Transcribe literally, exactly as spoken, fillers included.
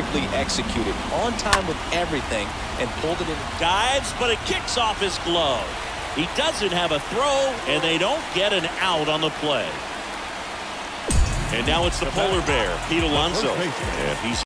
perfectly executed, on time with everything, and pulled it in. Dives, but it kicks off his glove. He doesn't have a throw, and they don't get an out on the play. And now it's the polar bear, Pete Alonso. And he's